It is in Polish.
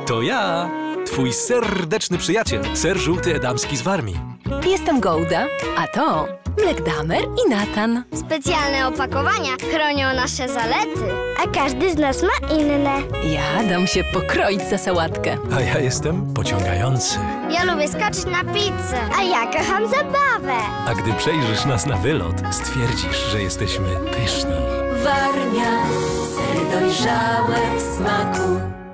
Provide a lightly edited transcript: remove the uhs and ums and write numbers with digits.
To ja, twój serdeczny przyjaciel, ser żółty edamski z Warmii. Jestem Golda, a to Blackdamer i Nathan. Specjalne opakowania chronią nasze zalety, a każdy z nas ma inne. Ja dam się pokroić za sałatkę. A ja jestem pociągający. Ja lubię skoczyć na pizzę, a ja kocham zabawę. A gdy przejrzysz nas na wylot, stwierdzisz, że jesteśmy pyszni. Warmia, sery dojrzałe w smaku.